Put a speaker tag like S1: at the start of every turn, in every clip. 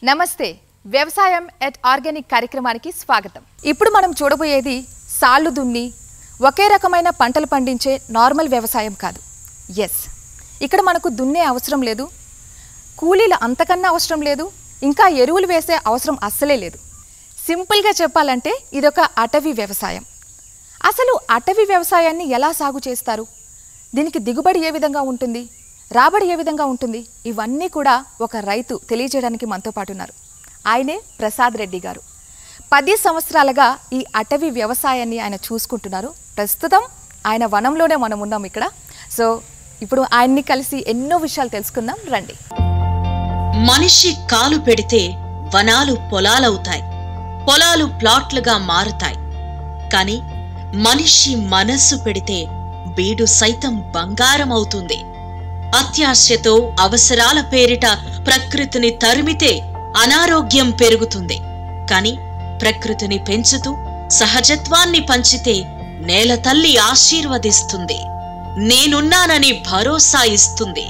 S1: నమస్తే వ్యవసాయం at organic కార్యక్రమానికి స్వాగతం. ఇప్పుడు మనం చూడబోయేది సాళ్ళు దున్ని ఒకే రకమైన పంటలు పండించే నార్మల్ వ్యవసాయం కాదు. ఇక్కడ మనకు దున్నే అవసరం లేదు, కూలీల అంతకన్నా అవసరం లేదు, ఇంకా ఎరువులు వేసే అవసరం అస్సలే లేదు. సింపుల్గా చెప్పాలంటే ఇదొక అటవీ వ్యవసాయం. అసలు అటవీ వ్యవసాయాన్ని ఎలా సాగు చేస్తారు, దీనికి దిగుబడి ఏ విధంగా ఉంటుంది, రాబడి ఏ విధంగా ఉంటుంది, ఇవన్నీ కూడా ఒక రైతు తెలియజేయడానికి మనతో పాటు ఉన్నారు. ఆయనే ప్రసాద్ రెడ్డి గారు. 10 సంవత్సరాలుగా ఈ అటవీ వ్యవసాయాన్ని ఆయన చూసుకుంటున్నారు. ప్రస్తుతం ఆయన వనంలోనే మనం ఉన్నాం ఇక్కడ. సో ఇప్పుడు ఆయన్ని కలిసి ఎన్నో విషయాలు తెలుసుకుందాం రండి.
S2: మనిషి కాలు పెడితే వనాలు పొలాలవుతాయి, పొలాలు ప్లాట్లుగా మారుతాయి. కాని మనిషి మనస్సు పెడితే బీడు సైతం బంగారం అవుతుంది. అత్యాశతో అవసరాల పేరిట ప్రకృతిని తరిమితే అనారోగ్యం పెరుగుతుంది. కాని ప్రకృతిని పెంచుతూ సహజత్వాన్ని పంచితే నేల తల్లి ఆశీర్వదిస్తుంది, నేనున్నానని భరోసా ఇస్తుంది.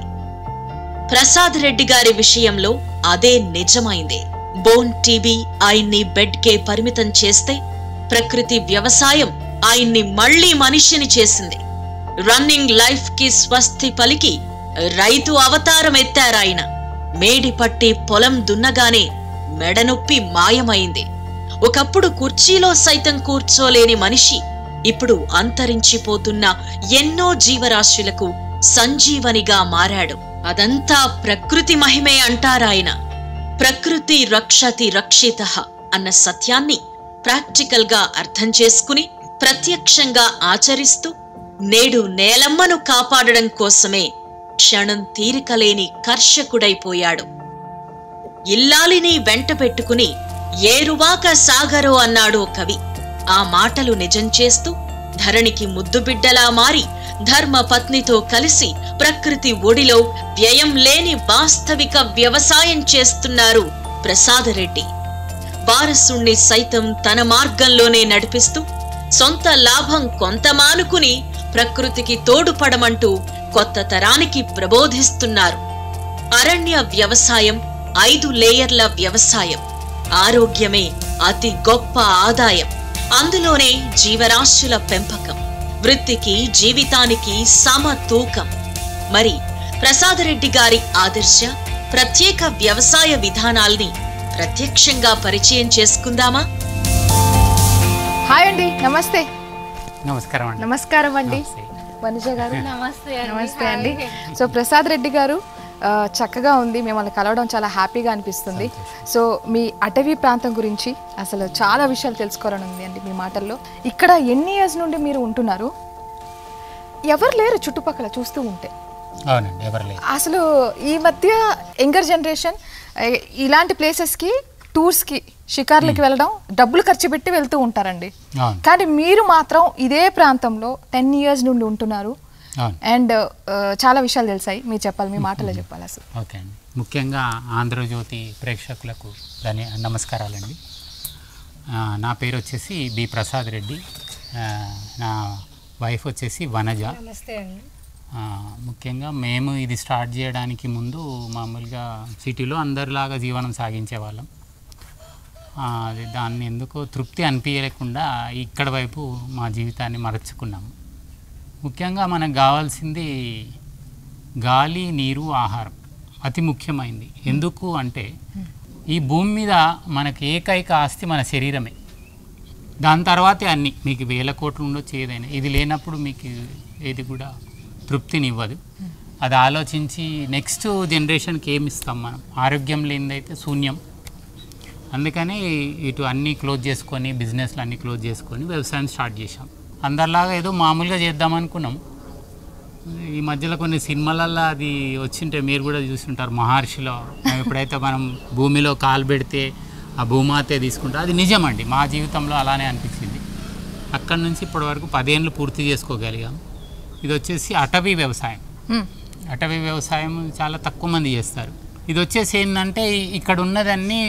S2: ప్రసాద్ రెడ్డి గారి విషయంలో అదే నిజమైంది. బోన్ టీబీ ఆయన్ని బెడ్కే పరిమితం చేస్తే ప్రకృతి వ్యవసాయం ఆయన్ని మళ్లీ మనిషిని చేసింది. రన్నింగ్ లైఫ్ కి స్వస్తి పలికి రైతు అవతారం ఎత్తారాయన. మేడి పట్టి పొలం దున్నగానే మెడనొప్పి మాయమైంది. ఒకప్పుడు కుర్చీలో సైతం కూర్చోలేని మనిషి ఇప్పుడు అంతరించిపోతున్న ఎన్నో జీవరాశులకు సంజీవనిగా మారాడు. అదంతా ప్రకృతి మహిమే అంటారాయన. ప్రకృతి రక్షతి రక్షితః అన్న సత్యాన్ని ప్రాక్టికల్ గా అర్థం చేసుకుని ప్రత్యక్షంగా ఆచరిస్తూ నేడు నేలమ్మను కాపాడడం కోసమే క్షణం తీరికలేని కర్షకుడైపోయాడు. ఇల్లాలిని వెంట పెట్టుకుని ఏరువాక సాగరో అన్నాడో కవి. ఆ మాటలు నిజం చేస్తూ ధరణికి ముద్దుబిడ్డలా మారి ధర్మ పత్నితో కలిసి ప్రకృతి ఒడిలో వ్యయం లేని వాస్తవిక వ్యవసాయం చేస్తున్నారు ప్రసాదరెడ్డి. వారసుణ్ణి సైతం తన మార్గంలోనే నడిపిస్తూ సొంత లాభం కొంత మానుకుని ప్రకృతికి తోడుపడమంటూ కొత్త తరానికి ప్రబోధిస్తున్నారు. అరణ్య వ్యవసాయం 5 లేయర్ల వ్యవసాయం. ఆరోగ్యమే అతి గొప్ప ఆదాయం, అందులోనే జీవరాశుల పెంపకం, వృత్తికి జీవితానికి సమతూకం. మరి ప్రసాదరెడ్డి గారి ఆదర్శ ప్రత్యేక వ్యవసాయ విధానాల్ని ప్రత్యక్షంగా పరిచయం చేసుకుందామా?
S1: హాయ్ అండి, నమస్తే.
S3: నమస్కారం అండి.
S1: వనిజ గారు
S3: నమస్తే
S1: అండి. సో ప్రసాద్ రెడ్డి గారు చక్కగా ఉంది, మిమ్మల్ని కలవడం చాలా హ్యాపీగా అనిపిస్తుంది. సో మీ అటవీ ప్రాంతం గురించి అసలు చాలా విషయాలు తెలుసుకోవాలని ఉంది అండి మీ మాటల్లో. ఇక్కడ ఎన్ని ఇయర్స్ నుండి మీరు ఉంటున్నారు? ఎవరు లేరు చుట్టుపక్కల చూస్తూ ఉంటే?
S3: అవునండి, ఎవరు లేరు.
S1: అసలు ఈ మధ్య యంగర్ జనరేషన్ ఇలాంటి ప్లేసెస్కి టూర్స్కి షికార్లకి వెళ్ళడం డబ్బులు ఖర్చు పెట్టి వెళ్తూ ఉంటారండి. కానీ మీరు మాత్రం ఇదే ప్రాంతంలో 10 ఇయర్స్ నుండి ఉంటున్నారు. అండ్ చాలా విషయాలు తెలిసాయి, మీరు చెప్పాలి, మీ మాటలో చెప్పాలి అసలు.
S3: ఓకే అండి. ముఖ్యంగా ఆంధ్రజ్యోతి ప్రేక్షకులకు నమస్కారాలండి. నా పేరు వచ్చేసి బి ప్రసాద్ రెడ్డి, నా వైఫ్ వచ్చేసి వనజ.
S4: నమస్తే అండి.
S3: ముఖ్యంగా మేము ఇది స్టార్ట్ చేయడానికి ముందు మామూలుగా సిటీలో అందరిలాగా జీవనం సాగించేవాళ్ళం. దాన్ని ఎందుకో తృప్తి అనిపించలేకుండా ఇక్కడ వైపు మా జీవితాన్ని మరచుకున్నాము. ముఖ్యంగా మనకు కావాల్సింది గాలి, నీరు, ఆహారం అతి ముఖ్యమైనది. ఎందుకు అంటే ఈ భూమి మీద మనకు ఏకైక ఆస్తి మన శరీరమే. దాని తర్వాతే అన్నీ, మీకు 1000 కోట్లు ఉండొచ్చు ఏదైనా, ఇది లేనప్పుడు మీకు ఏది కూడా తృప్తినివ్వదు. అది ఆలోచించి నెక్స్ట్ జనరేషన్కి ఏమి ఇస్తాం మనం? ఆరోగ్యం లేనిదైతే శూన్యం. అందుకని ఇటు అన్నీ క్లోజ్ చేసుకొని, బిజినెస్లు అన్నీ క్లోజ్ చేసుకొని వ్యవసాయం స్టార్ట్ చేసాం. అందరిలాగా ఏదో మామూలుగా చేద్దామనుకున్నాం. ఈ మధ్యలో కొన్ని సినిమాలల్లో అది వచ్చింటే మీరు కూడా చూస్తుంటారు, మహర్షిలో ఎప్పుడైతే మనం భూమిలో కాలు పెడితే ఆ భూమాతే తీసుకుంటే అది నిజమండి. మా జీవితంలో అలానే అనిపించింది. అక్కడి నుంచి ఇప్పటి వరకు 10 ఏళ్ళు పూర్తి చేసుకోగలిగాం. ఇది వచ్చేసి అటవీ వ్యవసాయం. అటవీ వ్యవసాయం చాలా తక్కువ మంది చేస్తారు. ఇది వచ్చేసి ఏంటంటే ఇక్కడ ఉన్నదన్నీ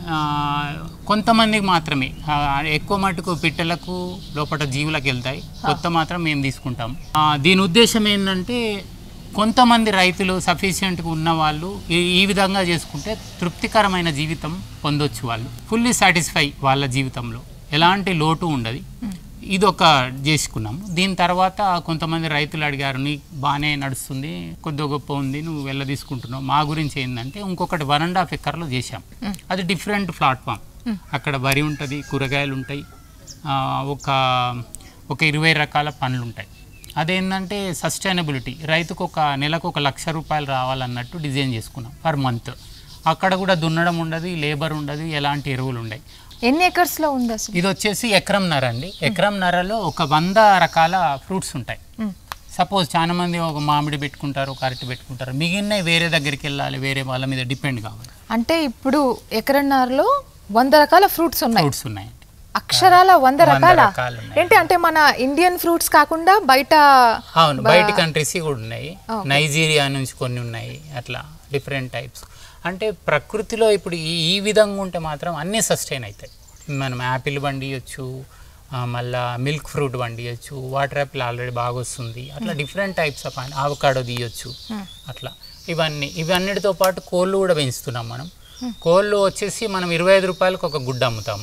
S3: కొంతమందికి మాత్రమే, ఎక్కువ మటుకు పిట్టలకు లోపల జీవులకు వెళ్తాయి, కొత్త మాత్రం మేము తీసుకుంటాం. దీని ఉద్దేశం ఏంటంటే కొంతమంది రైతులు సఫిషియెంట్గా ఉన్న వాళ్ళు ఈ విధంగా చేసుకుంటే తృప్తికరమైన జీవితం పొందొచ్చు. వాళ్ళు ఫుల్లీ సాటిస్ఫై, వాళ్ళ జీవితంలో ఎలాంటి లోటు ఉండదు. ఇదొక చేసుకున్నాము. దీని తర్వాత కొంతమంది రైతులు అడిగారు, నీకు బాగానే నడుస్తుంది, కొద్ది గొప్ప ఉంది, నువ్వు వెళ్ళ తీసుకుంటున్నావు, మా గురించి ఏంటంటే ఇంకొకటి 1.5 ఎకర్లో చేశాం. అది డిఫరెంట్ ప్లాట్ఫామ్. అక్కడ వరి ఉంటుంది, కూరగాయలు ఉంటాయి, ఒక 20 రకాల పండ్లు ఉంటాయి. అదేంటంటే సస్టైనబిలిటీ, రైతుకు నెలకు 1 లక్ష రూపాయలు రావాలన్నట్టు డిజైన్ చేసుకున్నాం పర్ మంత్. అక్కడ కూడా దున్నడం ఉండదు, లేబర్ ఉండదు, ఎలాంటి ఎరువులు ఉండవు.
S1: ఎన్ని ఎకర్స్లో ఉంది అసలు?
S3: ఇది వచ్చేసి ఎకరంన్నర అండి. ఎకరంన్నరలో ఒక 100 రకాల ఫ్రూట్స్ ఉంటాయి. సపోజ్ చాలా మంది ఒక మామిడి పెట్టుకుంటారు, ఒక అరటి పెట్టుకుంటారు, మిగిలిన వేరే దగ్గరికి వెళ్ళాలి, వేరే వాళ్ళ మీద డిపెండ్ కావాలి.
S1: అంటే ఇప్పుడు ఎకరన్నరలో 100 రకాల ఫ్రూట్స్ ఉన్నాయి. అక్షరాల 100 రకాల ఏంటి అంటే మన ఇండియన్ ఫ్రూట్స్ కాకుండా బయట,
S3: అవును, బయట కంట్రీస్ కూడా ఉన్నాయి. నైజీరియా నుంచి కొన్ని ఉన్నాయి. అట్లా డిఫరెంట్ టైప్స్. అంటే ప్రకృతిలో ఇప్పుడు ఈ విధంగా ఉంటే మాత్రం అన్నీ సస్టైన్ అవుతాయి. మనం యాపిల్ పండియచ్చు, మళ్ళీ మిల్క్ ఫ్రూట్ పండియచ్చు, వాటర్ యాపిల్ ఆల్రెడీ బాగా వస్తుంది. అట్లా డిఫరెంట్ టైప్స్ ఆఫ్ ఆవకాడో తీయచ్చు. అట్లా ఇవన్నిటితో పాటు కోళ్ళు కూడా పెంచుతున్నాం మనం. కోళ్ళు వచ్చేసి మనం 25 రూపాయలకు ఒక గుడ్డు అమ్ముతాము.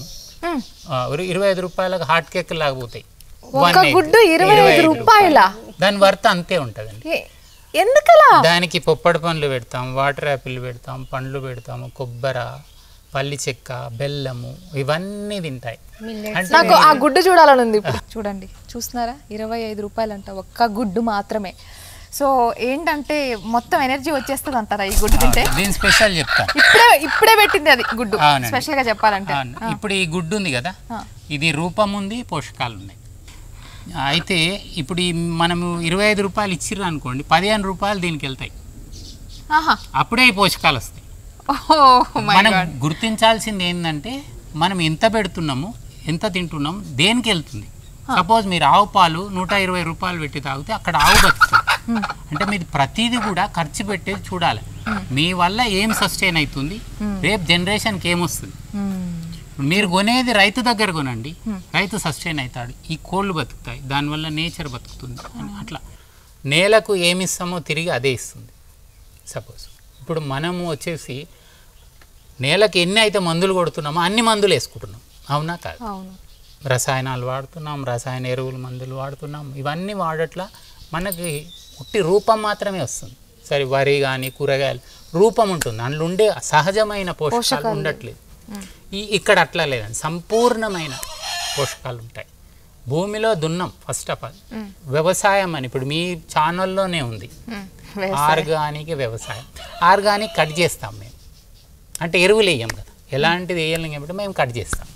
S3: 25 రూపాయలకు హాట్ కేక్ లాగపోతాయి.
S1: గుడ్డు 25 రూపాయల,
S3: దాని వర్త్ అంతే ఉంటుందండి.
S1: ఎందుకలా?
S3: దానికి పొప్పడి పండ్లు పెడతాం, వాటర్ యాపిల్ పెడతాం, పండ్లు పెడతాము, కొబ్బరి, పల్లి చెక్క, బెల్లము, ఇవన్నీ తింటాయి.
S1: నాకు ఆ గుడ్డు చూడాలని ఉంది ఇప్పుడు. చూడండి, చూస్తున్నారా? 25 రూపాయలు అంట ఒక్క గుడ్డు మాత్రమే. సో ఏంటంటే మొత్తం ఎనర్జీ వచ్చేస్తుంది అంటారా ఈ గుడ్డు తింటే?
S3: దీని స్పెషల్ చెప్తాను.
S1: ఇప్పుడే పెట్టింది అది గుడ్డు, స్పెషల్ గా చెప్పాలంటే.
S3: ఇప్పుడు ఈ గుడ్డు ఉంది కదా, ఇది రూపం ఉంది, పోషకాలు ఉన్నాయి. అయితే ఇప్పుడు మనము 25 రూపాయలు ఇచ్చిర్రు అనుకోండి, 15 రూపాయలు దీనికి వెళ్తాయి. అప్పుడే ఈ పోషకాలు వస్తాయి. మనం గుర్తించాల్సింది ఏంటంటే మనం ఎంత పెడుతున్నాము, ఎంత తింటున్నాము, దేనికి వెళ్తుంది. సపోజ్ మీరు ఆవు పాలు 120 రూపాయలు పెట్టి తాగితే అక్కడ ఆవు బతుకుతుంది. అంటే మీరు ప్రతిదీ కూడా ఖర్చు పెట్టేది చూడాలి. మీ వల్ల ఏం సస్టైన్ అవుతుంది, రేపు జనరేషన్కి ఏమొస్తుంది. మీరు కొనేది రైతు దగ్గర కొనండి, రైతు సస్టైన్ అవుతాడు, ఈ కోళ్ళు బతుకుతాయి, దానివల్ల నేచర్ బతుకుతుంది. అట్లా నేలకు ఏమి ఇస్తామో తిరిగి అదే ఇస్తుంది. సపోజ్ ఇప్పుడు మనము వచ్చేసి నేలకు ఎన్ని అయితే మందులు కొడుతున్నామో అన్ని మందులు వేసుకుంటున్నాం, అవునా కాదు? రసాయనాలు వాడుతున్నాం, రసాయన ఎరువులు, మందులు వాడుతున్నాం. ఇవన్నీ వాడట్లా మనకి ఉట్టి రూపం మాత్రమే వస్తుంది. సరే, వరి కానీ కూరగాయలు రూపం ఉంటుంది, అందులో ఉండే సహజమైన పోషకాలు ఉండట్లేదు. ఇక్కడ అట్లా లేదండి, సంపూర్ణమైన పోషకాలు ఉంటాయి. భూమిలో దున్నం ఫస్ట్ ఆఫ్ ఆల్. వ్యవసాయం అని ఇప్పుడు మీ ఛానల్లోనే ఉంది, ఆర్గానిక్ వ్యవసాయం. ఆర్గానిక్ కట్ చేస్తాం మేము, అంటే ఎరువులు వేయం కదా, ఎలాంటిది వేయాలి కాబట్టి మేము కట్ చేస్తాం.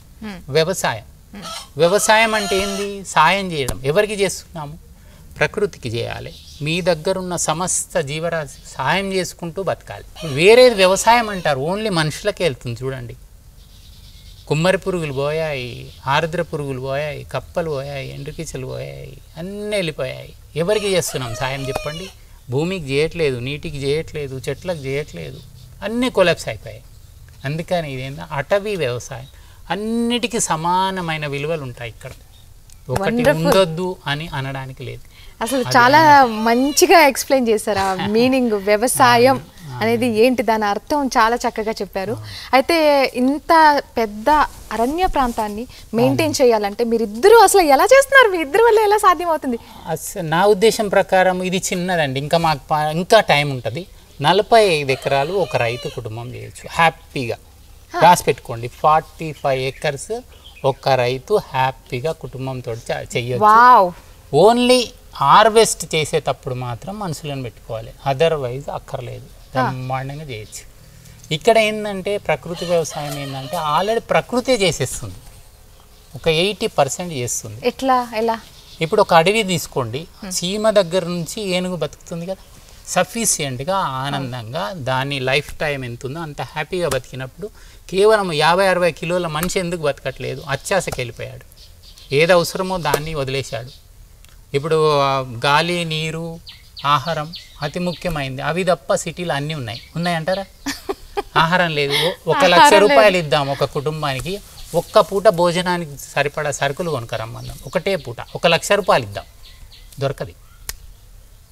S3: వ్యవసాయం అంటే ఏంది? సాయం చేయడం. ఎవరికి చేస్తున్నాము? ప్రకృతికి చేయాలి. మీ దగ్గరున్న సమస్త జీవరాశి సాయం చేసుకుంటూ బతకాలి. వేరేది వ్యవసాయం అంటారు, ఓన్లీ మనుషులకే వెళ్తుంది. చూడండి, కుమ్మరి పురుగులు పోయాయి, ఆర్ద్ర పురుగులు పోయాయి, కప్పలు పోయాయి, ఎండ్రికిచ్చలు పోయాయి, అన్నీ వెళ్ళిపోయాయి. ఎవరికి చేస్తున్నాం సాయం చెప్పండి? భూమికి చేయట్లేదు, నీటికి చేయట్లేదు, చెట్లకు చేయట్లేదు, అన్నీ కొలాప్స్ అయిపోయాయి. అందుకని ఇదేంటో అటవీ వ్యవసాయం. అన్నిటికీ సమానమైన విలువలు ఉంటాయి ఇక్కడ, ఒకటి ఉండొద్దు అని అనడానికి లేదు.
S1: అసలు చాలా మంచిగా ఎక్స్ప్లెయిన్ చేశారు ఆ మీనింగ్. వ్యవసాయం అనేది ఏంటి, దాని అర్థం చాలా చక్కగా చెప్పారు. అయితే ఇంత పెద్ద అరణ్య ప్రాంతాన్ని మెయింటైన్ చేయాలంటే మీరిద్దరూ అసలు ఎలా చేస్తున్నారు? మీ ఇద్దరు వల్ల ఎలా సాధ్యమవుతుంది?
S3: అసలు నా ఉద్దేశం ప్రకారం ఇది చిన్నదండి, ఇంకా మాకు ఇంకా టైం ఉంటుంది. 45 ఎకరాలు ఒక రైతు కుటుంబం చేయొచ్చు హ్యాపీగా. రాసి పెట్టుకోండి, 45 ఎకర్స్ ఒక రైతు హ్యాపీగా కుటుంబంతో చెయ్యొచ్చు. ఓన్లీ హార్వెస్ట్ చేసేటప్పుడు మాత్రం మనుషులను పెట్టుకోవాలి, అదర్వైజ్ అక్కర్లేదు, బ్రహ్మాండంగా చేయొచ్చు. ఇక్కడ ఏంటంటే ప్రకృతి వ్యవసాయం ఏంటంటే ఆల్రెడీ ప్రకృతే చేసేస్తుంది, ఒక 80% చేస్తుంది.
S1: ఎలా?
S3: ఇప్పుడు ఒక అడవి తీసుకోండి, చీమ దగ్గర నుంచి ఏనుగు బతుకుతుంది కదా, సఫిషియెంట్గా ఆనందంగా దాని లైఫ్ టైం ఎంత ఉందో అంత హ్యాపీగా బతికినప్పుడు కేవలం 50-60 కిలోల మనిషి ఎందుకు బతకట్లేదు? అత్యాశకి వెళ్ళిపోయాడు, ఏది అవసరమో దాన్ని వదిలేశాడు. ఇప్పుడు గాలి, నీరు, ఆహారం అతి ముఖ్యమైనది. అవి తప్ప సిటీలో అన్నీ ఉన్నాయంటారా? ఆహారం లేదు. 1 లక్ష రూపాయలు ఇద్దాం ఒక కుటుంబానికి, ఒక్క పూట భోజనానికి సరిపడా సరుకులు కొనుక్కరమ్మందాం, ఒకటే పూట 1 లక్ష రూపాయలు ఇద్దాం, దొరకది.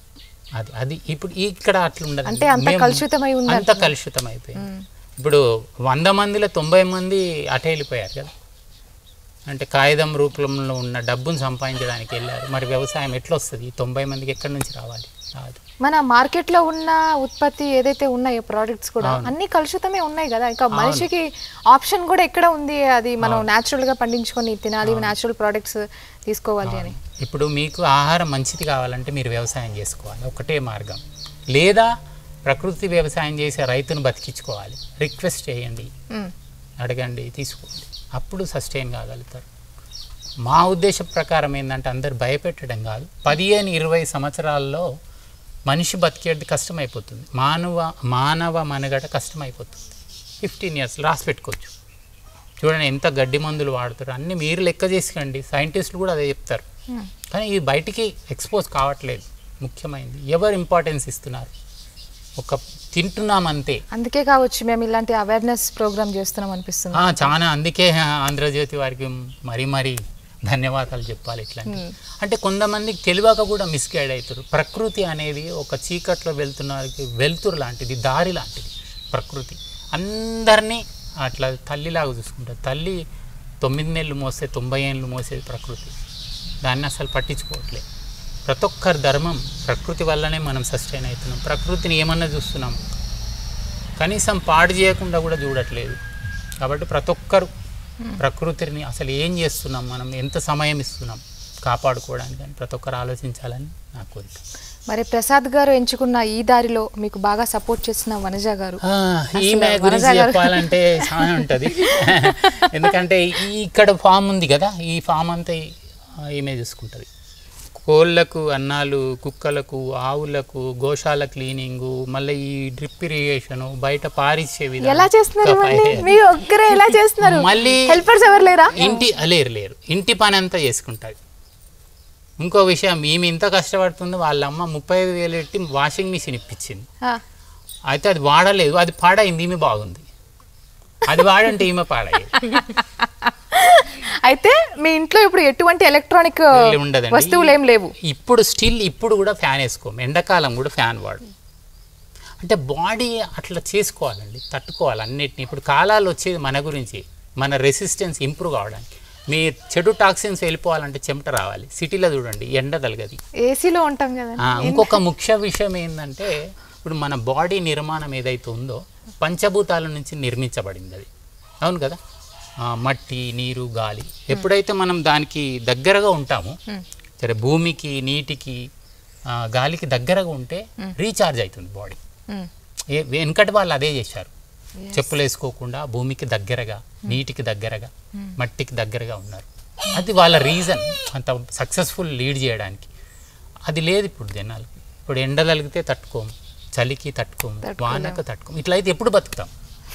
S3: అది ఇప్పుడు ఇక్కడ అట్లా ఉండదు,
S1: అంటే అంత కలుషితమై ఉంది,
S3: అంత కలుషితం అయిపోయింది. ఇప్పుడు 100 మందిలో 90 మంది అటే వెళ్ళిపోయారు కదా, అంటే కాగితం రూపంలో ఉన్న డబ్బును సంపాదించడానికి వెళ్ళారు. మరి వ్యవసాయం ఎట్లా వస్తుంది? 90 మందికి ఎక్కడి నుంచి రావాలి? రాదు.
S1: మన మార్కెట్లో ఉన్న ఉత్పత్తి ఏదైతే ఉన్నాయో ప్రోడక్ట్స్ కూడా అన్ని కలుషితమే ఉన్నాయి కదా. ఇంకా మనిషికి ఆప్షన్ కూడా ఎక్కడ ఉంది? అది మనం న్యాచురల్గా పండించుకొని తినాలి, న్యాచురల్ ప్రోడక్ట్స్ తీసుకోవాలి అని.
S3: ఇప్పుడు మీకు ఆహారం మంచిది కావాలంటే మీరు వ్యవసాయం చేసుకోవాలి, ఒకటే మార్గం. లేదా ప్రకృతి వ్యవసాయం చేసే రైతును బతికించుకోవాలి. రిక్వెస్ట్ చేయండి, అడగండి, తీసుకోండి, అప్పుడు సస్టైన్ కాగలుగుతారు. మా ఉద్దేశం ప్రకారం ఏంటంటే అందరు భయపెట్టడం కాదు, 15-20 సంవత్సరాల్లో మనిషి బతికేది కష్టమైపోతుంది, మానవ మనుగడ కష్టమైపోతుంది. 15 years రాసి పెట్టుకోవచ్చు. చూడండి ఎంత గడ్డి మందులు వాడుతారు, అన్నీ మీరు లెక్క చేసుకోండి, సైంటిస్టులు కూడా అదే చెప్తారు. కానీ ఇది బయటికి ఎక్స్పోజ్ కావట్లేదు. ముఖ్యమైనది ఎవరు ఇంపార్టెన్స్ ఇస్తున్నారు? ఒక తింటున్నామంతే.
S1: అందుకే కావచ్చు మేము ఇలాంటి అవేర్నెస్ ప్రోగ్రామ్ చేస్తున్నాం అనిపిస్తుంది.
S3: చాలా, అందుకే ఆంధ్రజ్యోతి వారికి మరీ ధన్యవాదాలు చెప్పాలి. ఇట్లాంటి అంటే కొంతమందికి తెలియక కూడా మిస్గైడ్ అవుతారు. ప్రకృతి అనేది ఒక చీకట్లో వెళ్తున్నవారికి వెలుతురు లాంటిది, దారి లాంటిది. ప్రకృతి అందరినీ అట్లా తల్లిలాగా చూసుకుంటారు. తల్లి 9 నెలలు మోస్తే 90 ఏళ్ళు మోసేది ప్రకృతి. దాన్ని అసలు పట్టించుకోవట్లేదు. ప్రతి ఒక్కరి ధర్మం ప్రకృతి వల్లనే మనం సస్టైన్ అవుతున్నాం. ప్రకృతిని ఏమన్నా చూస్తున్నాం, కనీసం పాడు చేయకుండా కూడా చూడట్లేదు. కాబట్టి ప్రతి ఒక్కరు ప్రకృతిని అసలు ఏం చేస్తున్నాం, మనం ఎంత సమయం ఇస్తున్నాం కాపాడుకోవడానికి అని ప్రతి ఒక్కరు ఆలోచించాలని నా కోరిక.
S1: మరి ప్రసాద్ గారు ఎంచుకున్న ఈ దారిలో మీకు బాగా సపోర్ట్ చేసిన వనజ గారు,
S3: ఈమె గురించి చెప్పాలంటే చాలా ఉంటుంది. ఎందుకంటే ఇక్కడ ఫామ్ ఉంది కదా, ఈ ఫామ్ అంతా ఈమె చూసుకుంటుంది. కోళ్ళకు అన్నాలు, కుక్కలకు, ఆవులకు, గోశాల క్లీనింగు, మళ్ళీ ఈ డ్రిప్ ఇరిగేషన్, బయట పారిచ్చే విధానం.
S1: ఎలా చేస్తున్నారు? మీరు ఒక్కరే ఎలా చేస్తున్నారు?
S3: మళ్ళీ
S1: హెల్పర్స్ ఎవరు లేరా?
S3: లేరు. ఇంటి పని అంతా చేసుకుంటుంది. ఇంకో విషయం, ఈమె ఇంత కష్టపడుతుంది, వాళ్ళ అమ్మ 35,000 పెట్టి వాషింగ్ మిషన్ ఇప్పించింది. అయితే అది వాడలేదు, అది పాడైంది. ఈమె బాగుంది, అది వాడంటే ఈమె పాడయ్యేది.
S1: అయితే మీ ఇంట్లో ఇప్పుడు ఎటువంటి ఎలక్ట్రానిక్ వస్తువులు ఏం లేవు?
S3: ఇప్పుడు కూడా ఫ్యాన్ వేసుకోము. ఎండాకాలం కూడా ఫ్యాన్ వాడు. అంటే బాడీ అట్లా చేసుకోవాలండి, తట్టుకోవాలి అన్నిటిని. ఇప్పుడు కాలాలు వచ్చేది మన గురించి, మన రెసిస్టెన్స్ ఇంప్రూవ్ కావడానికి. మీ చెడు టాక్సిన్స్ వెళ్ళిపోవాలంటే చెమట రావాలి. సిటీలో చూడండి ఎండ తలగది,
S1: ఏసీలో ఉంటాం కదా.
S3: ఇంకొక ముఖ్య విషయం ఏంటంటే, ఇప్పుడు మన బాడీ నిర్మాణం ఏదైతే ఉందో పంచభూతాల నుంచి నిర్మించబడింది అది. అవును కదా, మట్టి, నీరు, గాలి. ఎప్పుడైతే మనం దానికి దగ్గరగా ఉంటామో, సరే భూమికి, నీటికి, గాలికి దగ్గరగా ఉంటే రీఛార్జ్ అవుతుంది బాడీ. వెనకటి వాళ్ళు అదే చేశారు. చెప్పులు వేసుకోకుండా భూమికి దగ్గరగా, నీటికి దగ్గరగా, మట్టికి దగ్గరగా ఉన్నారు. అది వాళ్ళ రీజన్ అంత సక్సెస్ఫుల్ లీడ్ చేయడానికి. అది లేదు ఇప్పుడు జనాలకి. ఇప్పుడు ఎండ తలిగితే తట్టుకోము, చలికి తట్టుకోము, వానకు తట్టుకోము. ఇట్లయితే ఎప్పుడు బతుకుతాం?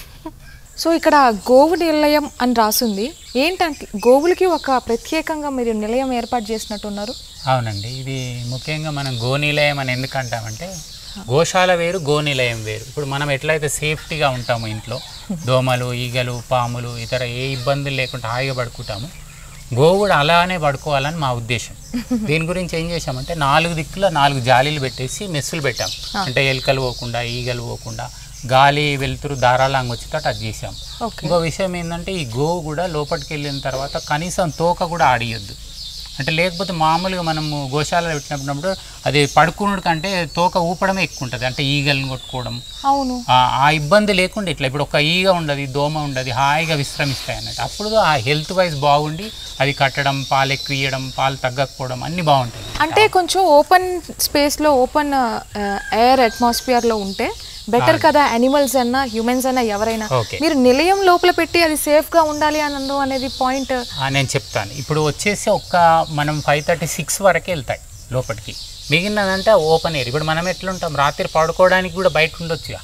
S1: సో ఇక్కడ గోవు నిలయం అని రాసింది ఏంటంటే, గోవులకి ఒక ప్రత్యేకంగా మీరు నిలయం ఏర్పాటు చేసినట్టున్నారు.
S3: అవునండి, ఇది ముఖ్యంగా మనం గోనిలయం అని ఎందుకు అంటామంటే, గోశాల వేరు, గోనిలయం వేరు. ఇప్పుడు మనం ఎట్లయితే సేఫ్టీగా ఉంటామో ఇంట్లో, దోమలు, ఈగలు, పాములు, ఇతర ఏ ఇబ్బందులు లేకుండా హాయిగా పడుకుంటాము, గోవు కూడా అలానే పడుకోవాలని మా ఉద్దేశం. దీని గురించి ఏం చేసామంటే 4 దిక్కుల 4 జాలీలు పెట్టేసి మెస్సులు పెట్టాం. అంటే ఎలుకలు పోకుండా, ఈగలు పోకుండా, గాలి వెలుతురు ధారాళంగా వచ్చేటట్టు అది చేసాం. ఇంకో విషయం ఏంటంటే, ఈ గోవు కూడా లోపలికి వెళ్ళిన తర్వాత కనీసం తోక కూడా ఆడియొద్దు. అంటే లేకపోతే మామూలుగా మనము గోశాలలో పెట్టినప్పుడు అది పడుకున్నడు కంటే తోక ఊపడమే ఎక్కువ ఉంటుంది. అంటే ఈగలను కొట్టుకోవడం,
S1: అవును,
S3: ఆ ఇబ్బంది లేకుండా ఇట్లా ఇప్పుడు ఒక ఈగ ఉండదు, దోమ ఉండదు, హాయిగా విశ్రమిస్తాయి అన్నట్టు. అప్పుడు ఆ హెల్త్ వైజ్ బాగుండి అది కట్టడం, పాలు ఎక్కువ ఇవ్వడం, పాలు తగ్గకపోవడం అన్నీ బాగుంటాయి.
S1: అంటే కొంచెం ఓపెన్ స్పేస్లో, ఓపెన్ ఎయిర్ అట్మాస్ఫియర్లో ఉంటే బెటర్ కదా. యానిమల్స్ అన్నా, హ్యూమన్స్ అన్నా, ఎవరైనా. మీరు నిలయం లోపల పెట్టి అది సేఫ్గా ఉండాలి అని అనేది పాయింట్
S3: నేను చెప్తాను. ఇప్పుడు వచ్చేసి మనం 5:36 వరకే వెళ్తాయి లోపలికి. మిగిలినదంటే ఓపెన్ ఎయిర్. ఇప్పుడు మనం ఎట్లుంటాం, రాత్రి పడుకోవడానికి కూడా బయట ఉండొచ్చుగా,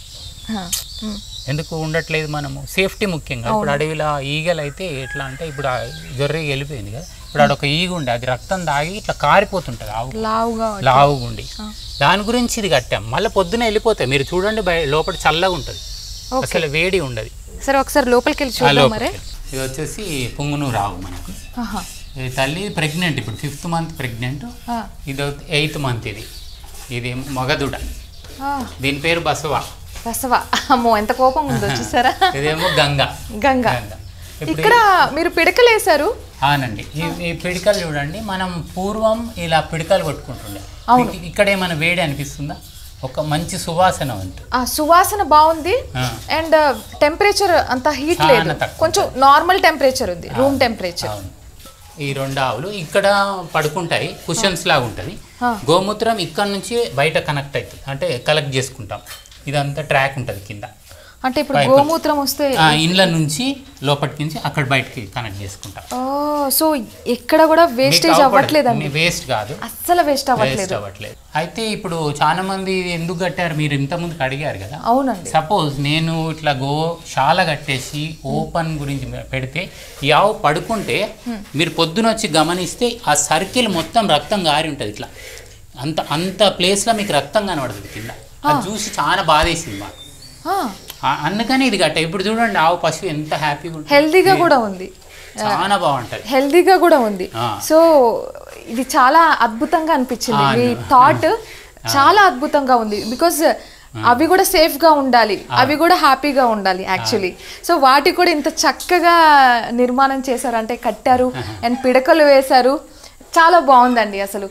S3: ఎందుకు ఉండట్లేదు? మనము సేఫ్టీ ముఖ్యంగా. ఇప్పుడు అడవిలో ఈగలు అయితే ఎట్లా అంటే, ఇప్పుడు జొర్రె వెళ్ళిపోయింది కదా, ఇప్పుడు అక్కడ ఒక ఈగ ఉండే, అది రక్తం దాగి ఇట్లా కారిపోతుంటుంది, లావుగా ఉండి. దాని గురించి ఇది కట్టాం. మళ్ళీ పొద్దున వెళ్ళిపోతాయి. మీరు చూడండి, లోపల చల్లగా ఉంటుంది, అసలు వేడి ఉండదు.
S1: సరే ఒకసారి లోపలికి వెళ్ళి చూద్దాం.
S3: ఇది వచ్చేసి పుంగునూరు ఆవు మనకు. తల్లి ప్రెగ్నెంట్, ఇప్పుడు 5th month ప్రెగ్నెంట్, ఇది 8th month. ఇది ఇది మగదుడ,
S1: ఆ,
S3: దీని పేరు బసవ.
S1: బసవ. అమ్మో ఎంత కోపం ఉందో చూసారా.
S3: ఇదేమో గంగ.
S1: గంగ. ఇక్కడ మీరు పిడకలు వేశారు.
S3: అవునండి. ఈ పిడకలు చూడండి, మనం పూర్వం ఇలా పిడకలు కొట్టుకుంటుండే. ఇక్కడ ఏమైనా వేడి అనిపిస్తుందా? ఒక మంచి సువాసన ఉంటుంది.
S1: ఆ సువాసన బాగుంది. అండ్ టెంపరేచర్ అంత హీట్ లేదు, కొంచెం నార్మల్ టెంపరేచర్ ఉంది, రూమ్ టెంపరేచర్.
S3: ఈ 2 ఆవులు ఇక్కడ పడుకుంటాయి, కుషన్స్ లాగా ఉంటుంది. గోమూత్రం ఇక్కడ నుంచి బయట కనెక్ట్ అవుతుంది, అంటే కలెక్ట్ చేసుకుంటాం. ఇదంతా ట్రాక్ ఉంటుంది కింద.
S1: అంటే ఇప్పుడు గోమూత్రం వస్తే
S3: ఇండ్ల నుంచి లోపటి నుంచి అక్కడ బయటకి కనెక్ట్ చేసుకుంటాం.
S1: సో ఎక్కడ కూడా వేస్టేజ్ అవ్వట్లేదండి.
S3: వేస్ట్ కాదు,
S1: అస్సలు వేస్ట్ అవ్వట్లేదు.
S3: అయితే ఇప్పుడు చాలా మంది ఎందుకు కట్టారు, మీరు ఇంతకుముందు అడిగారు కదా.
S1: అవునండి.
S3: సపోజ్ నేను ఇట్లా గోశాల కట్టేసి ఓపెన్ గురించి పెడితే ఈ ఆవు పడుకుంటే మీరు పొద్దున వచ్చి గమనిస్తే ఆ సర్కిల్ మొత్తం రక్తం గారి ఉంటుంది. ఇట్లా అంత ప్లేస్లో మీకు రక్తం కనబడుతుంది కింద. అది చూసి చాలా బాధేసింది మాకు. అందుకని ఇది కట్ట. ఇప్పుడు చూడండి ఆవు పశువు ఎంత హ్యాపీగా ఉంటుంది,
S1: హెల్దీగా కూడా ఉంది,
S3: చాలా బాగుంటది,
S1: హెల్దీగా కూడా ఉంది. సో ఇది చాలా అద్భుతంగా అనిపించింది. మీ థాట్ చాలా అద్భుతంగా ఉంది. బికాజ్ అవి కూడా సేఫ్ గా ఉండాలి, అవి కూడా హ్యాపీగా ఉండాలి యాక్చువల్లీ. సో వాటికి కూడా ఇంత చక్కగా నిర్మాణం చేశారు, అంటే కట్టారు అండ్ పిడకలు వేశారు. చాలా బాగుందండి అసలు.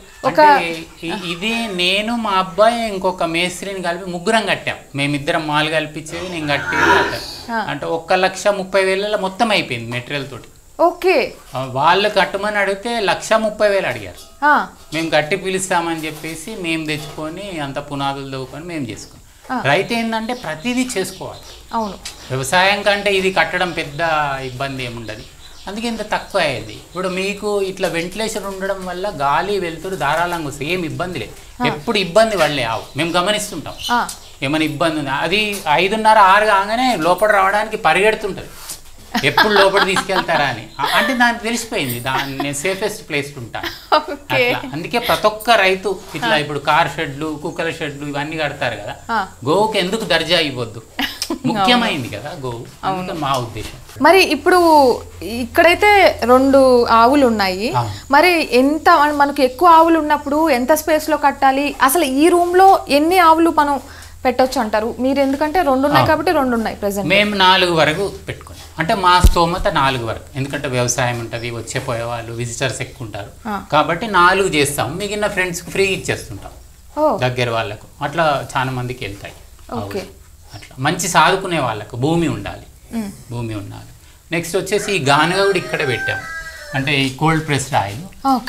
S3: ఇది నేను మా అబ్బాయి ఇంకొక మేస్త్రిని కలిపి ముగ్గురం కట్టాం. మేమిద్దరం మాలు కల్పించేది, నేను కట్టేది. అంటే 1,30,000 మొత్తం అయిపోయింది మెటీరియల్ తోటి.
S1: ఓకే.
S3: వాళ్ళు కట్టమని అడిగితే 1,30,000 అడిగారు. మేము కట్టి పిలుస్తామని చెప్పేసి మేము తెచ్చుకొని అంత పునాదులు తవ్వుకొని మేము చేసుకున్నాం. రైతు ఏంటంటే ప్రతిదీ చేసుకోవాలి.
S1: అవును,
S3: వ్యవసాయం కంటే ఇది కట్టడం పెద్ద ఇబ్బంది ఏముండదు, అందుకే ఇంత తక్కువ అయ్యేది. ఇప్పుడు మీకు ఇట్లా వెంటిలేషన్ ఉండడం వల్ల గాలి వెళ్తురు ధారాళంగా వస్తాయి, ఏమి ఇబ్బంది లేదు. ఎప్పుడు ఇబ్బంది పడలే ఆవు, మేము గమనిస్తుంటాం. ఏమైనా ఇబ్బంది ఉంది, అది 5:30, 6 కాగానే లోపల రావడానికి పరిగెడుతుంటుంది, ఎప్పుడు లోపల తీసుకెళ్తారా అని. అంటే దానికి తెలిసిపోయింది, దాన్ని సేఫెస్ట్ ప్లేస్ ఉంటాను. అందుకే ప్రతి ఒక్క రైతు ఇట్లా ఇప్పుడు కార్ షెడ్లు, కుక్కల షెడ్లు ఇవన్నీ కడతారు కదా. గోవుకి ఎందుకు దర్జా ఇవ్వద్దు, ముఖ్యమైంది కదా గోవు, అందుకే మా ఉద్దేశం.
S1: మరి ఇప్పుడు ఇక్కడైతే 2 ఆవులు ఉన్నాయి. మరి ఎంత మనకు ఎక్కువ ఆవులు ఉన్నప్పుడు ఎంత స్పేస్ లో కట్టాలి, అసలు ఈ రూమ్ లో ఎన్ని ఆవులు మనం పెట్టొచ్చు అంటారు మీరు? ఎందుకంటే 2 ఉన్నాయి కాబట్టి 2 ఉన్నాయి ప్రెసెంట్.
S3: మేము 4 వరకు పెట్టుకున్నాం, అంటే మా స్తోమత 4 వరకు. ఎందుకంటే వ్యవసాయం ఉంటుంది, వచ్చే పోయే వాళ్ళు విజిటర్స్ ఎక్కువ ఉంటారు కాబట్టి 4 చేస్తాం. మిగిలిన ఫ్రెండ్స్కి ఫ్రీగా ఇచ్చేస్తుంటాం, దగ్గర వాళ్ళకు. అట్లా చాలా మందికి వెళ్తాయి. అట్లా మంచి సాదుకునే వాళ్ళకు భూమి ఉండాలి, భూమి ఉండాలి. నెక్స్ట్ వచ్చేసి ఈ గానుగ కూడా ఇక్కడే పెట్టాము, అంటే ఈ కోల్డ్ ప్రెస్డ్ ఆయిల్.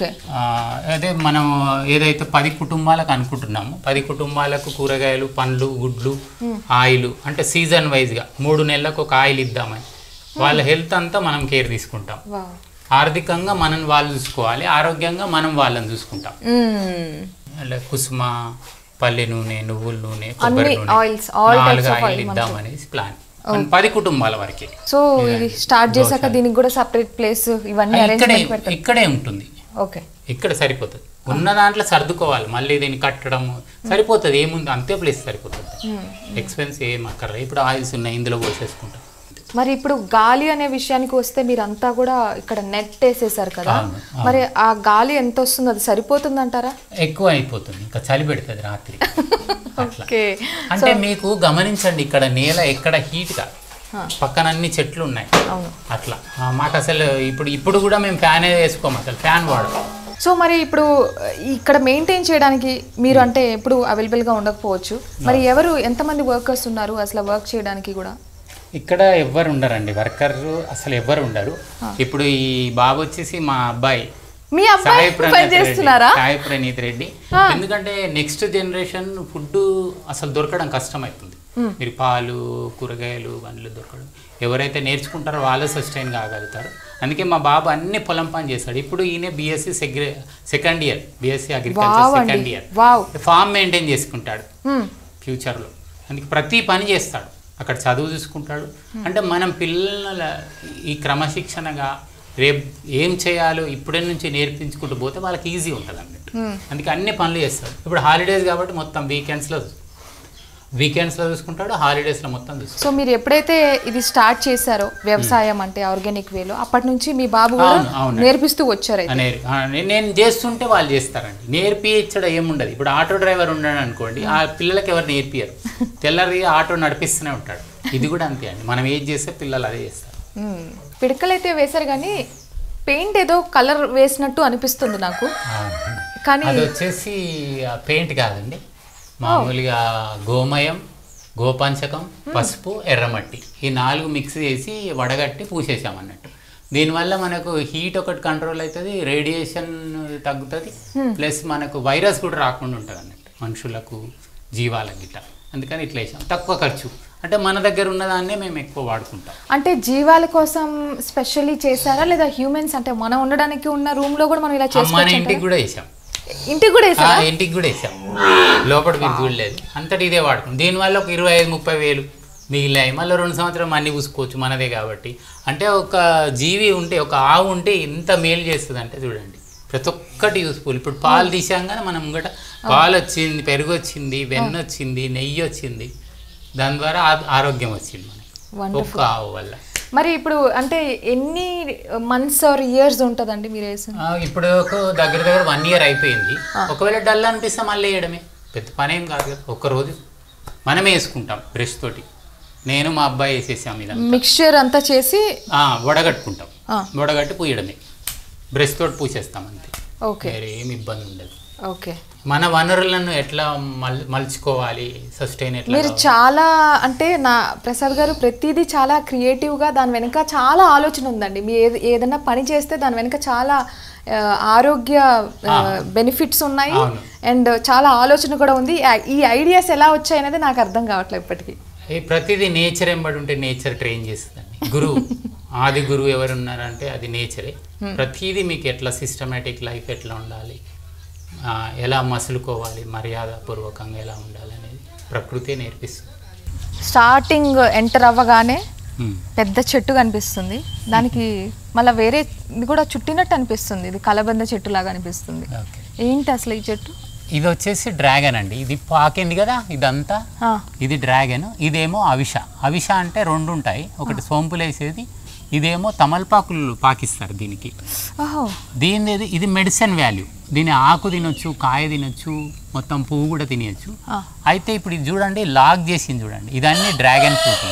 S3: అదే మనం ఏదైతే 10 కుటుంబాలకు అనుకుంటున్నామో 10 కుటుంబాలకు కూరగాయలు, పండ్లు, గుడ్లు, ఆయిల్, అంటే సీజన్ వైజ్గా 3 నెలలకు ఒక ఆయిల్ ఇద్దామని. వాళ్ళ హెల్త్ అంతా మనం కేర్ తీసుకుంటాం. ఆర్థికంగా మనం వాళ్ళు చూసుకోవాలి, ఆరోగ్యంగా మనం వాళ్ళని చూసుకుంటాం. అంటే కుసుమ, పల్లె నూనె, నువ్వుల నూనె, కొబ్బరి నూనె, 4 ఆయిల్ ఇద్దామనేసి ప్లాన్. 10 కుటుంబాల వరకే.
S1: సో ఇది స్టార్ట్ చేశాక దీనికి కూడా సెపరేట్ ప్లేస్ ఇవన్నీ
S3: ఇక్కడే ఉంటుంది. ఓకే, ఇక్కడ సరిపోతుంది. ఉన్న దాంట్లో సర్దుకోవాలి, మళ్ళీ దీన్ని కట్టడం సరిపోతుంది. ఏముంది అంతే ప్లేస్ సరిపోతుంది, ఎక్స్పెన్స్ ఏం అక్కర్లే. ఇప్పుడు ఆయిల్స్ ఉన్నాయి, ఇందులో పోసేసుకుంటాం.
S1: మరి ఇప్పుడు గాలి అనే విషయానికి వస్తే మీరంతా కూడా ఇక్కడ నెట్ వేసేసారు కదా, మరి ఆ గాలి ఎంత వస్తుంది, అది సరిపోతుంది అంటారా?
S3: ఎక్కువ అయిపోతుంది, ఇంకా చలి పెడుతుంది రాత్రి. అంటే మీకు గమనించండి, ఇక్కడ నేల ఎక్కడ హీట్ కాదు, పక్కన అన్ని చెట్లు ఉన్నాయి. అట్లా మాకు అసలు ఇప్పుడు కూడా మేము ఫ్యాన్ వేసుకోము, అసలు ఫ్యాన్ వాడతాం.
S1: సో మరి ఇప్పుడు ఇక్కడ మెయింటైన్ చేయడానికి మీరు అంటే ఎప్పుడు అవైలబుల్గా ఉండకపోవచ్చు, మరి ఎంతమంది వర్కర్స్ ఉన్నారు అసలు వర్క్ చేయడానికి కూడా?
S3: ఇక్కడ ఎవ్వరు ఉండరండి, వర్కర్ అసలు ఎవ్వరు ఉండరు. ఇప్పుడు ఈ బాబు వచ్చేసి మా అబ్బాయి సాయి ప్రణీత్ రెడ్డి. ఎందుకంటే నెక్స్ట్ జనరేషన్ ఫుడ్ అసలు దొరకడం కష్టమవుతుంది. మీరు పాలు, కూరగాయలు, పండ్లు దొరకడం ఎవరైతే నేర్చుకుంటారో వాళ్ళే సస్టైన్ కాగలుగుతారు. అందుకే మా బాబు అన్ని పొలం పని చేస్తాడు. ఇప్పుడు ఈయన BSc second year, BSc agriculture second year, farm maintain చేసుకుంటాడు ఫ్యూచర్లో. అందుకే ప్రతి పని చేస్తాడు, అక్కడ చదువు చూసుకుంటాడు. అంటే మనం పిల్లల ఈ క్రమశిక్షణగా రేపు ఏం చేయాలో ఇప్పుడే నుంచి నేర్పించుకుంటూ పోతే వాళ్ళకి ఈజీ ఉంటుంది అన్నట్టు. అందుకే అన్ని పనులు చేస్తారు. ఇప్పుడు హాలిడేస్ కాబట్టి మొత్తం వీకెండ్స్లో వీకెండ్స్లో చూసుకుంటాడు, హాలిడేస్లో మొత్తం చూసుకుంటాడు.
S1: సో మీరు ఎప్పుడైతే ఇది స్టార్ట్ చేశారో వ్యవసాయం అంటే ఆర్గానిక్ వేలో, అప్పటి నుంచి మీ బాబు కూడా నేర్పిస్తూ వచ్చారు అయితే?
S3: నేను చేస్తుంటే వాళ్ళు చేస్తారండి. నేర్పించడం ఏముండదు. ఇప్పుడు ఆటో డ్రైవర్ ఉన్నాడు అనుకోండి, ఆ పిల్లలకి ఎవరు నేర్పియరు, తెల్లరి ఆటో నడిపిస్తూనే ఉంటాడు. ఇది కూడా అంతే అండి, మనం ఏది చేస్తే పిల్లలు అదే చేస్తారు.
S1: పిడకలు అయితే వేశారు కానీ పెయింట్ ఏదో కలర్ వేసినట్టు అనిపిస్తుంది నాకు. కానీ
S3: అది వచ్చేసి పెయింట్ కాదండి, మామూలుగా గోమయం, గోపంచకం, పసుపు, ఎర్రమట్టి ఈ 4 మిక్స్ చేసి వడగట్టి పూసేసాం అన్నట్టు. దీనివల్ల మనకు హీట్ ఒకటి కంట్రోల్ అవుతుంది, రేడియేషన్ తగ్గుతుంది, ప్లస్ మనకు వైరస్ కూడా రాకుండా ఉంటుంది అన్నట్టు మనుషులకు, జీవాలకు గిట్ట. అందుకని ఇట్లా వేసాం. తక్కువ ఖర్చు, అంటే మన దగ్గర ఉన్నదాన్నే మేము ఎక్కువ వాడుకుంటాం.
S1: అంటే జీవాల కోసం స్పెషల్లీ చేశారా లేదా హ్యూమన్స్ అంటే మనం ఉండడానికి ఉన్న రూమ్ లో కూడా మనం ఇలా చేసుకోవచ్చు?
S3: మన ఇంటికి కూడా వేసాం.
S1: ఇంటికి కూడా వేసాం?
S3: ఇంటికి కూడా వేసాం. లోపల మీరు చూడలేదు, అంతటి ఇదే వాడుకుంటాం. దీనివల్ల ఒక 25-30 వేలు మిగిలాయి. మళ్ళీ 2 సంవత్సరాలు అన్నీ పూసుకోవచ్చు, మనదే కాబట్టి. అంటే ఒక జీవి ఉంటే, ఒక ఆవు ఉంటే ఎంత మేలు చేస్తుంది అంటే చూడండి, ప్రతి ఒక్కటి యూస్ఫుల్. ఇప్పుడు పాలు తీసాగానే మనం ముంగట పాలు వచ్చింది, పెరుగు వచ్చింది, వెన్న వచ్చింది, నెయ్యి వచ్చింది, దాని ద్వారా ఆరోగ్యం వచ్చింది మనకి ఒక్క ఆవు వల్ల.
S1: మరి ఇప్పుడు అంటే ఎన్ని మంత్స్ ఆర్ ఇయర్స్ ఉంటుందండి మీరు వేసిన?
S3: ఇప్పుడు దగ్గర 1 ఇయర్ అయిపోయింది. ఒకవేళ డల్ అనిపిస్తే మళ్ళీ వేయడమే, పెద్ద పని ఏం కాదు కదా. ఒక్కరోజు మనమే వేసుకుంటాం బ్రష్ తోటి. నేను మా అబ్బాయి వేసేసాం. ఇదంతా
S1: మిక్స్చర్ అంతా చేసి
S3: వడగట్టుకుంటాం, వడగట్టి పూయడమే, బ్రష్ తోటి పూసేస్తాం అంతే.
S1: ఓకే,
S3: ఏమి ఇబ్బంది ఉండదు.
S1: ఓకే.
S3: మన వనరులను ఎట్లా మలుచుకోవాలి, సస్టైన్ ఎట్లా.
S1: మీరు చాలా అంటే నా ప్రసాద్ గారు ప్రతిదీ చాలా క్రియేటివ్గా, దాని వెనుక చాలా ఆలోచన ఉందండి. మీరు ఏదైనా పని చేస్తే దాని వెనుక చాలా ఆరోగ్య బెనిఫిట్స్ ఉన్నాయి అండ్ చాలా ఆలోచన కూడా ఉంది. ఈ ఐడియాస్ ఎలా వచ్చాయి అనేది నాకు అర్థం కావట్లేదు ఇప్పటికీ.
S3: ప్రతిదీ నేచర్ ఎంబడి ఉంటే నేచర్ ట్రైన్ చేస్తుందండి. గురువు, ఆది గురువు ఎవరు ఉన్నారంటే అది నేచరే. ప్రతిదీ మీకు ఎట్లా సిస్టమేటిక్ లైఫ్ ఎట్లా ఉండాలి, ఎలా మసులుకోవాలి, మర్యాదపూర్వకంగా ఎలా ఉండాలి అనేది ప్రకృతి నేర్పిస్తుంది.
S1: స్టార్టింగ్ ఎంటర్ అవ్వగానే పెద్ద చెట్టు కనిపిస్తుంది, దానికి మళ్ళీ వేరే ఇది కూడా చుట్టినట్టు అనిపిస్తుంది, ఇది కలబంద చెట్టు లాగా అనిపిస్తుంది. ఏంటి అసలు ఈ చెట్టు?
S3: ఇది వచ్చేసి డ్రాగన్ అండి. ఇది పాకింది కదా ఇదంతా, ఇది డ్రాగన్. ఇదేమో అవిష. అవిష అంటే 2 ఉంటాయి, ఒకటి సోంపులు వేసేది, ఇదేమో తమలపాకులు పాకిస్తారు దీనికి. దీని ఇది మెడిసిన్ వాల్యూ. దీని ఆకు తినొచ్చు, కాయ తినొచ్చు, మొత్తం పువ్వు కూడా తినచ్చు. అయితే ఇప్పుడు ఇది చూడండి, లాగ్ చేసింది చూడండి, ఇదన్నీ డ్రాగన్ ఫ్రూట్.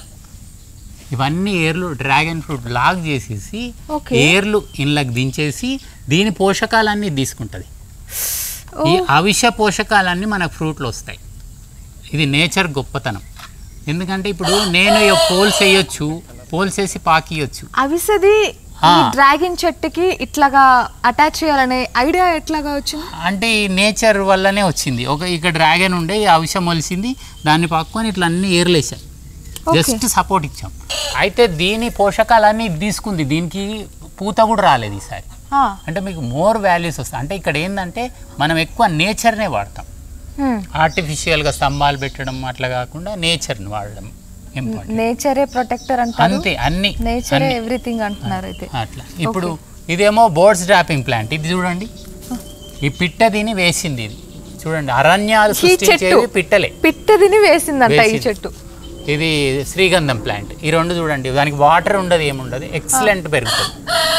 S3: ఇవన్నీ ఏర్లు డ్రాగన్ ఫ్రూట్ లాగ్ చేసేసి ఏర్లు ఇళ్ళకి దించేసి దీని పోషకాలన్నీ తీసుకుంటుంది. ఈ అవిష పోషకాలన్నీ మనకు ఫ్రూట్లో వస్తాయి. ఇది నేచర్ గొప్పతనం. ఎందుకంటే ఇప్పుడు నేను పోల్స్ వేయొచ్చు, పోల్స్ వేసి పాకియొచ్చు.
S1: అవిసది డ్రాగన్ చెట్టుకి ఇట్లాగా అటాచ్ చేయాలనే ఐడియా ఎట్లాగా వచ్చింది
S3: అంటే ఈ నేచర్ వల్లనే వచ్చింది. ఇక్కడ డ్రాగన్ ఉండే, అవిష మొలిసింది, దాన్ని పాక్కొని ఇట్లా అన్ని ఏర్లేసాం, జస్ట్ సపోర్ట్ ఇచ్చాం. అయితే దీని పోషకాలన్నీ తీసుకుంది, దీనికి పూత కూడా రాలేదు ఈసారి. అంటే మీకు మోర్ వాల్యూస్ వస్తాయి. అంటే ఇక్కడ ఏంటంటే మనం ఎక్కువ నేచర్నే వాడతాం, ఆర్టిఫిషియల్గా స్తంభాలు పెట్టడం అట్లా కాకుండా నేచర్ని వాడడం ఇంపార్టెంట్.
S1: నేచరే ప్రొటెక్టర్ అంటారు,
S3: అంతే, అన్ని
S1: నేచరే ఎవ్రీథింగ్ అంటున్నారు అయితే
S3: అట్లా. ఇప్పుడు ఇదేమో బర్డ్స్ డ్రాపింగ్ ప్లాంట్. ఇది చూడండి, ఈ పిట్ట దీని వేసింది. ఇది చూడండి, అరణ్యాలు సృష్టించేది పిట్టలే.
S1: పిట్ట దీని వేసిందంట ఈ చెట్టు.
S3: ఇది శ్రీగంధం ప్లాంట్. ఈ 2 చూడండి, దానికి వాటర్ ఉండదు, ఏముండదు, ఎక్సలెంట్ పెరుగుతుంది.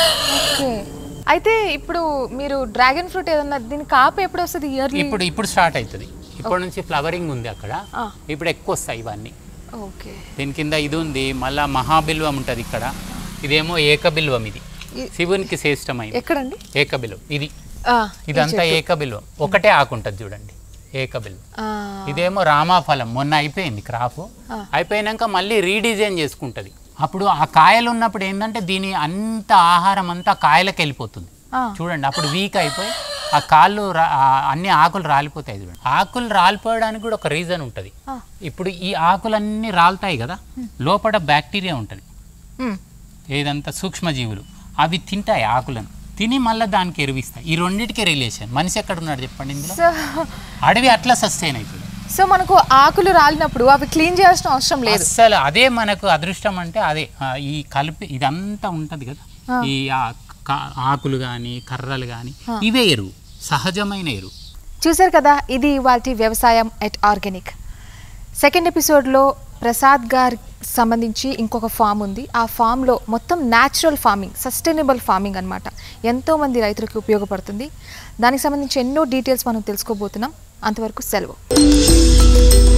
S1: అయితే ఇప్పుడు మీరు డ్రాగన్ ఫ్రూట్ ఏదన్నా దీని కాపు ఎప్పుడు వస్తుంది? ఇయర్లీ?
S3: ఇప్పుడు స్టార్ట్ అవుతుంది. ఇప్పటి నుంచి ఫ్లవరింగ్ ఉంది అక్కడ, ఇప్పుడు ఎక్కువ వస్తాయి ఇవన్నీ.
S1: ఓకే.
S3: దీని కింద ఇది ఉంది, మళ్ళా మహాబిల్వం ఉంటుంది ఇక్కడ. ఇదేమో ఏకబిల్వం, ఇది శివునికి శ్రేష్టమైంది.
S1: ఎక్కడండి
S3: ఏకబిల్వం? ఇదంతా ఏకబిల్వం, ఒకటే ఆకుంటుంది చూడండి, ఏకబిల్వం. ఇదేమో రామాఫలం, మొన్న అయిపోయింది క్రాప్. అయిపోయినాక మళ్ళీ రీడిజైన్ చేసుకుంటుంది. అప్పుడు ఆ కాయలు ఉన్నప్పుడు ఏంటంటే దీని అంత ఆహారం అంతా కాయలకు వెళ్ళిపోతుంది చూడండి. అప్పుడు వీక్ అయిపోయి ఆ కాళ్ళు అన్ని ఆకులు రాలిపోతాయి చూడండి. ఆకులు రాలిపోవడానికి కూడా ఒక రీజన్ ఉంటుంది. ఇప్పుడు ఈ ఆకులన్నీ రాలుతాయి కదా, లోపల బ్యాక్టీరియా ఉంటుంది, ఏదంతా సూక్ష్మజీవులు, అవి తింటాయి ఆకులను, తిని మళ్ళీ దానికి ఎరువిస్తాయి. ఈ రెండింటికి రిలేషన్. మనిషి ఎక్కడ ఉన్నాడు చెప్పండి ఇందులో? అడవి అట్లా సస్టైన్ అవుతుంది.
S1: సో మనకు ఆకులు రాలినప్పుడు అవి క్లీన్ చేయాల్సిన అవసరం లేదు
S3: అసలు. అదే మనకు అదృష్టం అంటే అదే. ఈ కలిపి ఇదంతా ఉంటుంది కదా, ఈ ఆకులు కానీ కర్రలు కానీ, ఇవే ఎరువు, సహజమైన ఎరువు.
S1: చూసారు కదా, ఇది వాటి వ్యవసాయం ఎట్ ఆర్గానిక్. సెకండ్ ఎపిసోడ్లో ప్రసాద్ గారికి సంబంధించి ఇంకొక ఫామ్ ఉంది. ఆ ఫామ్లో మొత్తం న్యాచురల్ ఫార్మింగ్, సస్టైనబుల్ ఫార్మింగ్ అనమాట. ఎంతోమంది రైతులకు ఉపయోగపడుతుంది. దానికి సంబంధించి ఎన్నో డీటెయిల్స్ మనం తెలుసుకోబోతున్నాం. అంతవరకు సెలవు.